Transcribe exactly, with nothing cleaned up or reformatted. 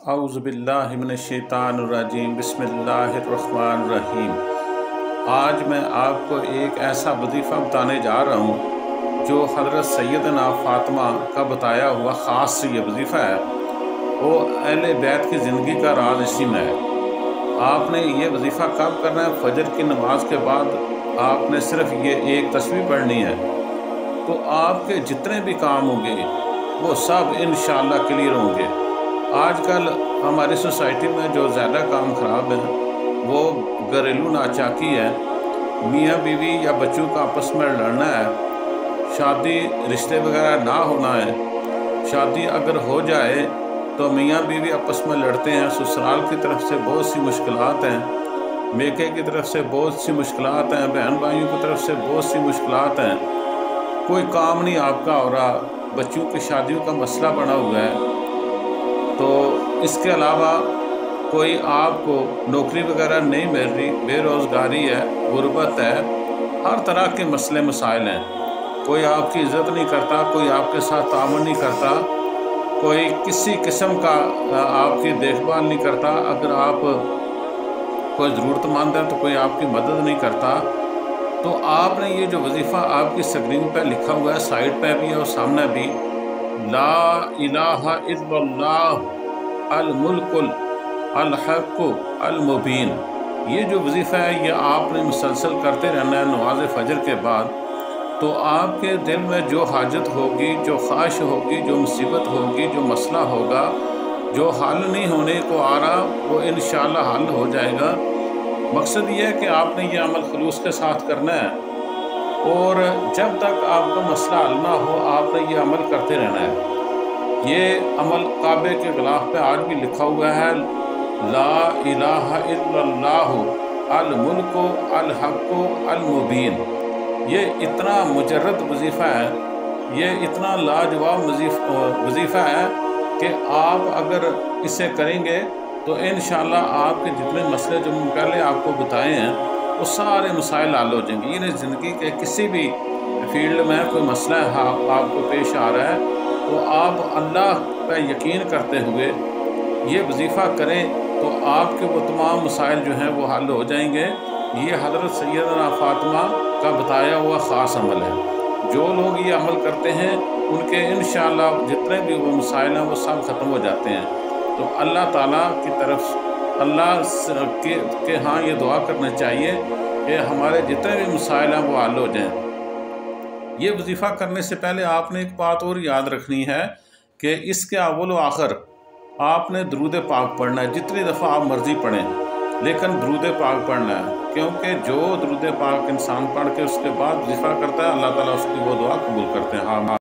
औज़ु बिल्लाहि मिनश्शैतानिर्रजीम बिस्मिल्लाहिर्रहमानिर्रहीम। आज मैं आपको एक ऐसा वजीफ़ा बताने जा रहा हूँ जो हज़रत सैयदना फ़ातिमा का बताया हुआ ख़ास ये वजीफ़ा है। वो अहले बैत की ज़िंदगी का राज इसी में है। आपने ये वजीफ़ा कब करना है? फजर की नमाज के बाद आपने सिर्फ़ ये एक तस्बीह पढ़नी है, तो आपके जितने भी काम होंगे वो सब इंशाअल्लाह क्लियर होंगे। आजकल हमारी सोसाइटी में जो ज़्यादा काम ख़राब है वो घरेलू नाचाकी है। मियाँ बीवी या बच्चों का आपस में लड़ना है, शादी रिश्ते वगैरह ना होना है। शादी अगर हो जाए तो मियाँ बीवी आपस में लड़ते हैं। ससुराल की तरफ से बहुत सी मुश्किलात हैं, मेके की तरफ से बहुत सी मुश्किलात हैं, बहन भाइयों की तरफ से बहुत सी मुश्किलात हैं। कोई काम नहीं आपका हो रहा, बच्चों की शादियों का मसला बना हुआ है। तो इसके अलावा कोई आपको नौकरी वगैरह नहीं मिल रही, बेरोज़गारी है, गुर्बत है, हर तरह के मसले मसाइल हैं। कोई आपकी इज़्ज़त नहीं करता, कोई आपके साथ तामुन नहीं करता, कोई किसी किस्म का आपकी देखभाल नहीं करता। अगर आप कोई ज़रूरतमंद है तो कोई आपकी मदद नहीं करता। तो आपने ये जो वजीफ़ा आपकी स्क्रीन पर लिखा हुआ है, साइड पे भी और सामने भी, ला इलाहा इल्लल्लाह अल मुल्कुल अल हक़्क़ु अल मुबीन, ये जो वजीफ़ा है ये आपने मुसलसल करते रहना है नमाज फजर के बाद। तो आपके दिल में जो हाजत होगी, जो ख्वाहिश होगी, जो मुसीबत होगी, जो मसला होगा, जो हल नहीं होने को आ रहा, वो इंशाअल्लाह हल हो जाएगा। मकसद ये है कि आपने ये अमल खुलूस के साथ करना है और जब तक आपका मसला हल ना हो आपने ये अमल करते रहना है। ये अमल काबे के गिलाफ पे आज भी लिखा हुआ है, ला इलाहा इल्लल्लाहु अल मुल्कु अल हक़्क़ु अल मुबीन। ये इतना मुजर्रद वजीफ़ा है, ये इतना लाजवाब वजीफ़ा है कि आप अगर इसे करेंगे तो इंशाअल्लाह आपके जितने मसले जो मैं पहले आपको बताए हैं वो सारे मसाइल हल हो जाएंगे। ये ज़िंदगी के किसी भी फील्ड में कोई मसला है आपको पेश आ रहा है तो आप अल्लाह पर यकीन करते हुए ये वजीफ़ा करें तो आपके वो तमाम मसाइल जो हैं वो हल हो जाएंगे। ये हज़रत सैयदना फ़ातिमा का बताया हुआ ख़ास अमल है। जो लोग ये अमल करते हैं उनके इंशाअल्लाह जितने भी वो मसाइल हैं वो सब ख़त्म हो जाते हैं। तो अल्लाह ताला की तरफ अल्लाह के, के हाँ ये दुआ करना चाहिए कि हमारे जितने भी मसाइल हैं वो हल हो जाएं। ये वजीफ़ा करने से पहले आपने एक बात और याद रखनी है कि इसके अव्वल व आखिर आपने दरूद पाक पढ़ना है। जितनी दफ़ा आप मर्ज़ी पढ़ें लेकिन दरूद पाक पढ़ना है, क्योंकि जो दरूद पाक इंसान पढ़ के उसके बाद वजीफ़ा करता है अल्लाह ताला उसकी वो दुआ कबूल करते हैं। हाँ।